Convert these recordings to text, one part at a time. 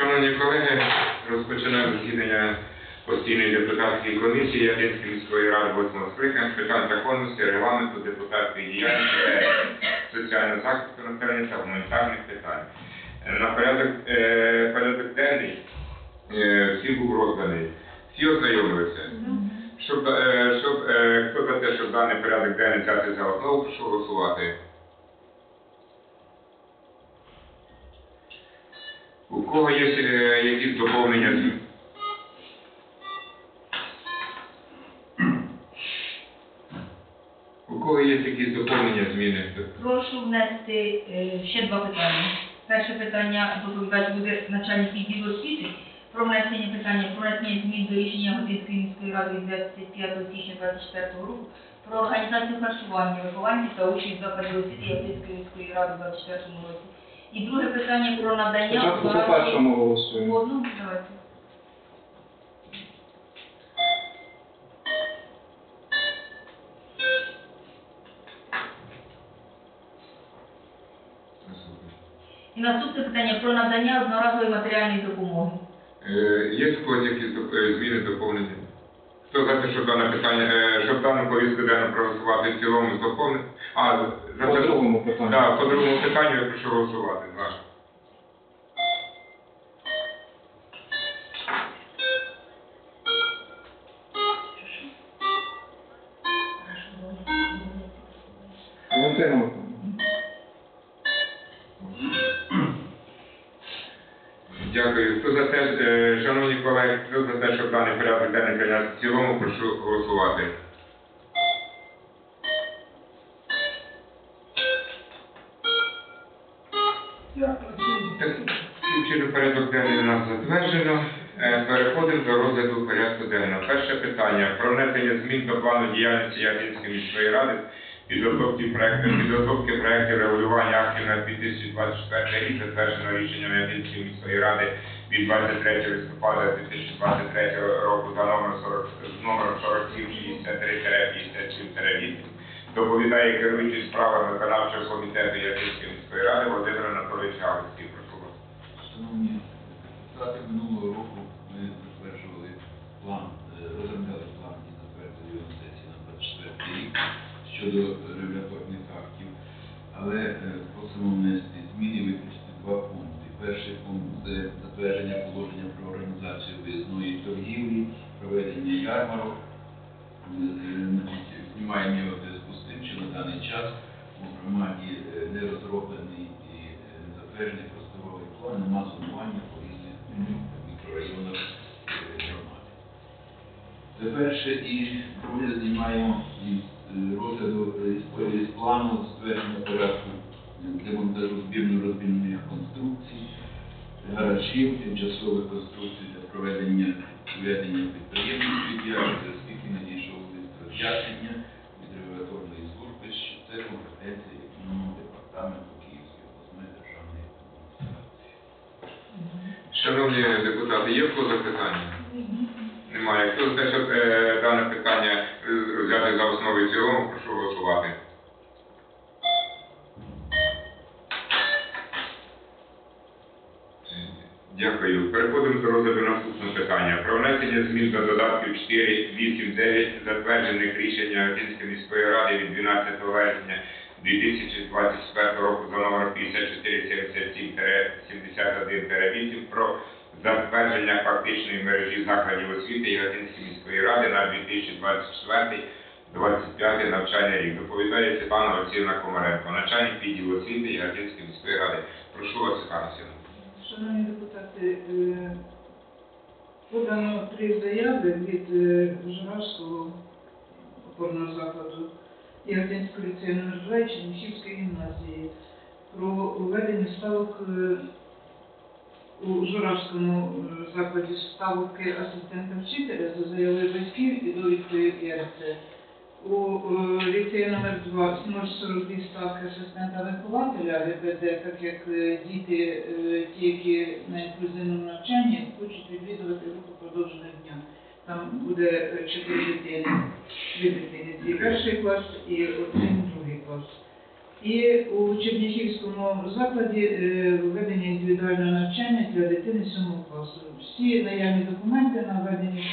Шановні колеги, розпочинаємо засідання постійної депутатської комісії Ятинської міської ради 8-го скликання з питань законності, регламенту, депутатської діяльності, соціального захисту населення та гуманітарних питань. На порядок денний всім був розданий. Всі ознайомилися. Хто за те, щоб даний порядок денний взяти за основу, прошу голосувати. У кого є якісь доповнення? У кого є якісь доповнення, зміни? Прошу внести ще два питання. Перше питання доповідач буде начальник відділу освіти про внесення змін до рішення Ятинської міської ради від 25 січня 2024 року про організацію харчування, виховання та учнів закладів освіти Ятинської міської ради у 2024 році. І друге питання про надання... Спочатку по першому голосуємо. Одну, давайте. І наступне питання про надання одноразової матеріальної допомоги. Є у когось якісь зміни, доповнення? Хто за те, щоб дане питання, щоб дану повістку денну проголосувати в цілому з доповненням? По другому питанню. Так, по другому питанню я прошу голосувати. Валентина. Дякую. Хто за те, шановні колеги, хто за те, щоб даний порядок денний прийняти в цілому, прошу голосувати. Таким чином порядок денний у нас затверджено. Переходимо до розгляду порядку денного. Перше питання про внесення змін до плану діяльності Ятинської міської ради, підготовки проєктів регулювання актів на 2024 рік, затвердженого рішенням Ятинської міської ради від 23 листопада 2023 року за номером 4763-57-8. Доповідає керуючий справами виконавчого комітету Ятинської міської ради Володимир Анатолійович Галицький. Прошу вас. Шановні депутати, минулого року ми затверджували план, розробляли план і затвердили його на сесії на 24 рік щодо регуляторних актів, але просимо внести зміни і виключити два пункти. Перший пункт – це затвердження положення про організацію виїзної торгівлі, проведення ярмарок. Знімаємо його в зв'язку з тим, що на даний час у громаді не розроблений і не затверджений просторовий план на зонування по різних мікрорайонах громади. Це перше, і друге знімаємо із розгляду із плану затвердження порядку демонтажу збірно-розбірних конструкцій, гаражів, тимчасових конструкцій для проведення ведення підприємницької діяльності, оскільки надійшов лист роз'яснення від регуляторної служби, що це компетенція економічного департаменту Київської обласної державної адміністрації. Шановні депутати, є в кого запитання? Немає. Хто за те, щоб дане питання взяти за основу і в цілому, прошу голосувати. Дякую. Переходимо до розгляду наступного питання. Про внесення змін до додатків 4, 8, 9, затверджених рішення Ятинської міської ради від 12 вересня 2024 року за номером 5477-71-8 про затвердження фактичної мережі закладів освіти Ятинської міської ради на 2024-2025 навчальний рік. Доповідає Світлана Олексіївна Комаренко, начальник відділу освіти Ятинської міської ради. Прошу вас, Світлана Олексіївна. Шановні депутати, подано 3 заяви від Журавського опорного закладу Ятинського ліцею номер 2 і Черніхівської гімназії про введення ставок у Журавському закладі ставки асистента вчителя за заявою батьків і довідкою ЄРЦ. У ліцеї номер 2 0,42 ставки асистента вихователя ГПД, так як діти, ті, які на інклюзивному навчанні, хочуть відвідувати групу продовженого дня. Там буде 4 дитини, 2 дитини, 2 перший клас і 1 другий клас. І у Черніхівському закладі введення індивідуального навчання для дитини 7 класу. Всі наявні документи на введення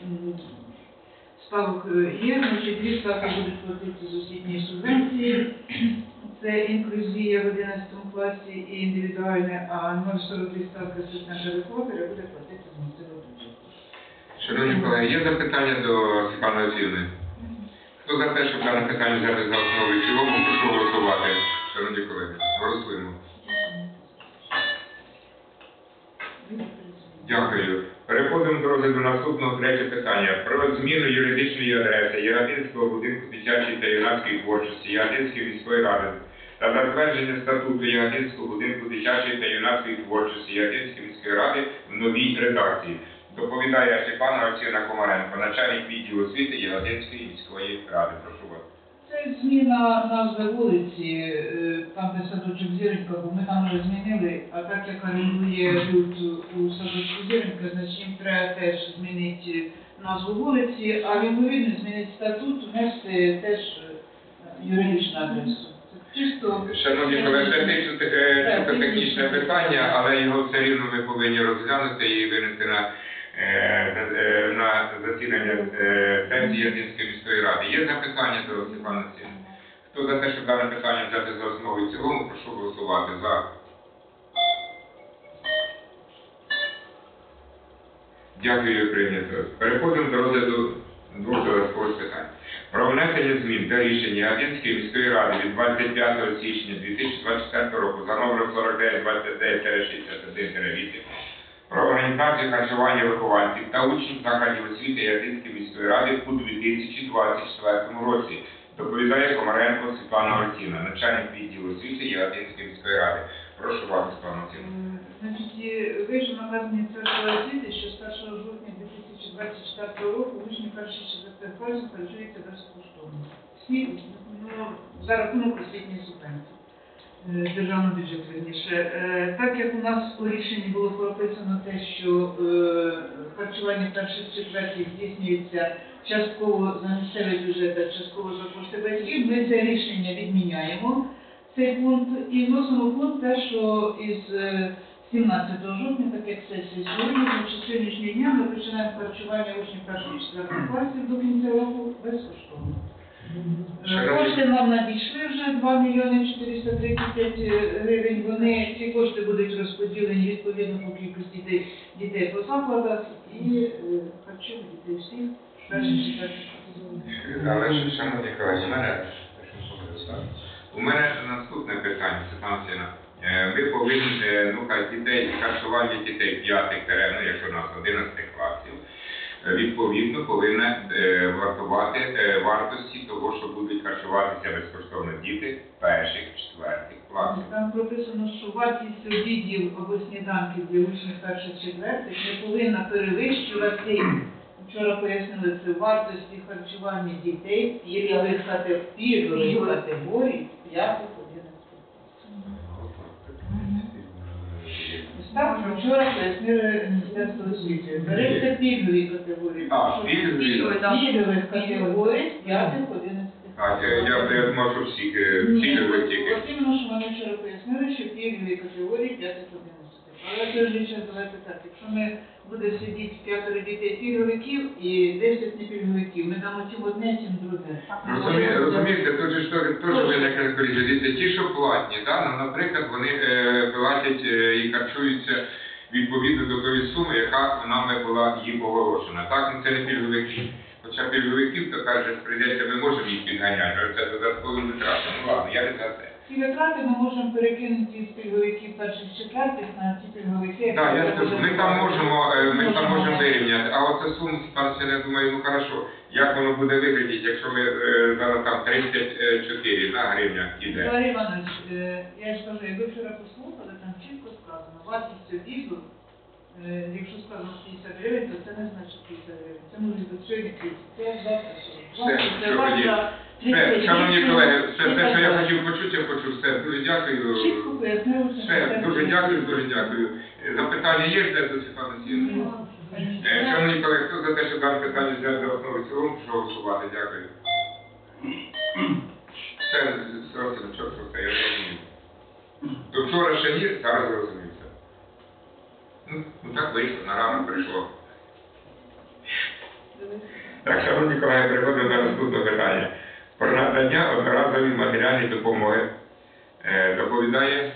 ставок є, значить 2 ставки будуть платити з освітньої субвенції. Це інклюзія в 11 класі і індивідуальне, а 0,42 ставки асистента вихователя буде платити з місцевого бюджету. Шановні колеги, є запитання до Світлани Олексіївни? Хто за те, щоб дане питання взяти за основу і в цілому, прошу голосувати. Шановні колеги, голосуємо. Дякую. Переходимо до розгляду наступного третього питання. Про зміну юридичної адреси Яготинського будинку дитячої та юнацької творчості Яготинської міської ради та затвердження статуту Яготинського будинку дитячої та юнацької творчості Яготинської міської ради в новій редакції. Доповідає Світлана Олексіївна Комаренко, начальник відділу освіти Яготинської міської ради. Прошу вас. Це зміна назви вулиці, там де садочок Зіронька, бо ми там вже змінили, а так як орендує тут у садочку Зіронька, значить їм треба теж змінити назву вулиці, а відповідно змінити статут, внести теж юридичну адресу. Це чисто... Шановні колеги, це чисто технічне питання, але його все рівно ми повинні розглянути і винести на засідання сесії Яготинської міської ради. Є запитання до Світлани Олексіївни? Хто за те, щоб дане питання взяти за основу і в цілому, прошу голосувати. За. Дякую, прийнято. Переходимо до розгляду двох додаткових питань. Про внесення змін до рішення Яготинської міської ради від 25 січня 2024 року за номером 4929-61-8 про організацію харчування вихованців та учнів закладів освіти Яготинської міської ради у 2024 році. Доповідає Комаренко Світлана Олексіївна, начальник відділу освіти Яготинської міської ради. Прошу вас, Світлана Олексіївна. Значить, вийшов наказ Міністерства освіти, що з 1 жовтня 2024 року учні перших 4 класів харчуються безкоштовно. Всі, за рахунок освітньої субвенції. Державного бюджету, вірніше. Так як у нас у рішенні було прописано те, що харчування перших четвертих здійснюється частково за місцевий бюджет, а частково за кошти батьків, ми це рішення відміняємо, цей пункт, і вносимо пункт те, що із 17 жовтня, так як сесія сьогодні, значить сьогоднішнього дня ми починаємо харчування учнів перших четвертих класів до кінця року безкоштовно. Кошти нам надійшли вже 2 мільйони 435 гривень. Вони, ці кошти будуть розподілені відповідно по кількості дітей по закладах і харчують дітей всіх перших четвертих класів. Але, шановні колеги, у мене наступне питання, Світлана Олексіївна. Ви повинні, дітей, харчування дітей 5, якщо у нас 11 класів, відповідно повинна вартувати вартості того, що будуть харчуватися безкоштовно діти перших, четвертих класів. Там прописано, що вартість обідів або сніданків для учнів перших, четвертих не повинна перевищувати, вчора пояснили, це вартості харчування дітей пільгових категорій 5-11. Так, вчора пояснили Міністерство освіти. Береться пільгові категорії. Пільгових категорій 5-11. Я думав, що всі пільгові тільки. От іменно, що вони вчора пояснили, що пільгові категорії 5-11. Але це вже час давайте так. Якщо ми буде сидіти 5 дітей пільговиків і 10 непільговиків, ми дамо цим одне, цим друге. Розумієте, тут же теж виникне колізія. Ті, що платні, наприклад, вони платять і харчуються відповідно до тої суми, яка нами була їм оголошена. Так, це не пільговики. Хоча пільговиків, то каже, прийдеться, ми можемо їх підганяти, але це додаткові витрати. Ну ладно, я не за це. Ці витрати ми можемо перекинути з пільговиків перших четвертих на ті пільговики. Так, я скажу, ми там можемо вирівняти, а оце сума, я думаю, хорошо, як воно буде виглядати, якщо ми зараз там 34 гривня іде. Валерій Іванович, я ж кажу, якби вчора послухали, там чітко сказано, вартість обіду, якщо сказано 50 гривень, то це не значить 50 гривень. Це може бути сьогодні 30, це завтра 40. Все, шановні колеги, все, що я хотів почути, я почув. Все, дуже дякую. Чітко пояснили. Все, дуже дякую. Запитання є до Світлани Олексіївни? Шановні колеги, хто за те, що дане питання взяти за основу в цілому, прошу голосувати. Дякую. Це розстрочок, що це я розумію. То вчора ще ні, зараз розуміється. Ну так вийшло, на ранок прийшло. Так, шановні колеги, переходимо до наступного питання. Про надання одноразової матеріальної допомоги. Доповідає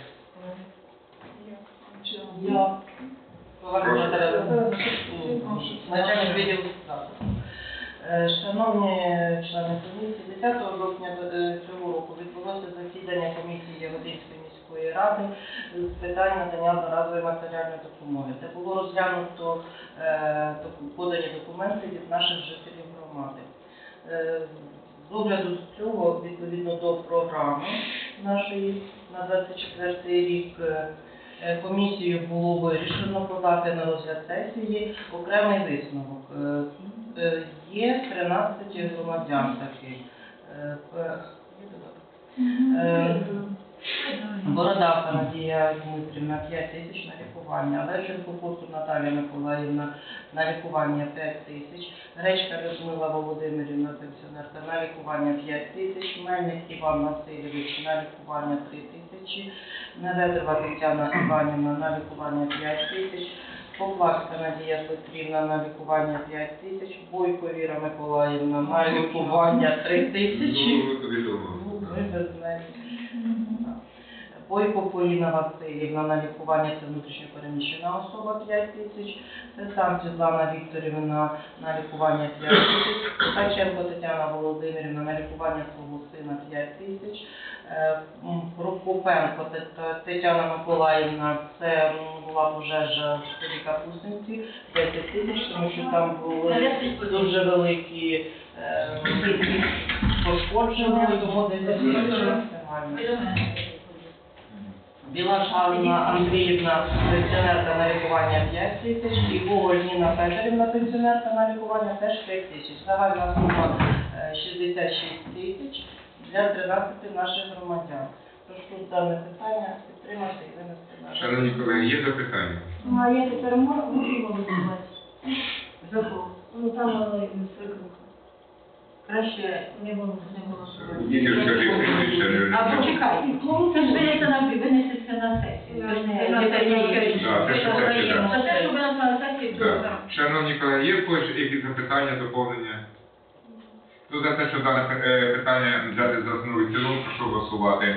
Начальник відділу справ. Шановні члени комісії, 10 жовтня цього року відбулося засідання комісії Яготинської міської ради з питань надання одноразової матеріальної допомоги. Де було розглянуто подані документи від наших жителів громади. З огляду цього, відповідно до програми нашої на 24 рік, комісією було вирішено подати на розгляд сесії окремий висновок. Є 13 громадян таких. Бородавка Надія Дмитрівна 5 тисяч на лікування, Левченко Костур Наталія Миколаївна на лікування 5 тисяч, Гречка Людмила Володимирівна, пенсіонерка, на лікування 5 тисяч, Мельник Іван Васильович на лікування 3 тисячі, Неведова Тетяна Іванівна на лікування 5 тисяч, Поплавська Надія Петрівна на лікування 5 тисяч, Бойко Віра Миколаївна на лікування 3 тисячі. Бойко Поліна Васильівна на лікування, це внутрішньо переміщена особа 5 тисяч, це сам Світлана Вікторівна на лікування 5 тисяч, Ткаченко Тетяна Володимирівна на лікування свого сина 5 тисяч, Прокопенко Тетяна Миколаївна, це була пожежа в селі Капустинці, 10 тисяч, тому що там були дуже великі пошкодження, тому 10 тисяч максимально. Білаш Анна Андріївна, пенсіонерка на лікування 5 тисяч, і Гоголь Ніна Федорівна, пенсіонерка на лікування теж 5 тисяч. Загальна сума 66 тисяч для 13 наших громадян. Тож тут дане питання підтримати і винести на шановні колеги, є запитання? Ну, а я тепер можу голосувати? За кого? Ну, там свекруха. Краще не голосувати. Тільки ж скажи, прізвище, не А почекай, кому це ж винесеться на сесію? Так, це ж сесія, так. Це те, що винесеться на сесію, то Так. за. Шановні колеги, є в когось якісь запитання, доповнення? Хто за те, що дане питання взяти за основу і цілому, прошу голосувати.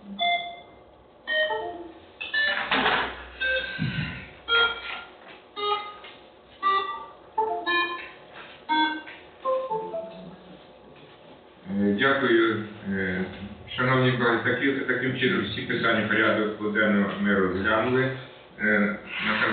Дякую. Шановні колеги, таким чином всі питання порядку денного ми розглянули. На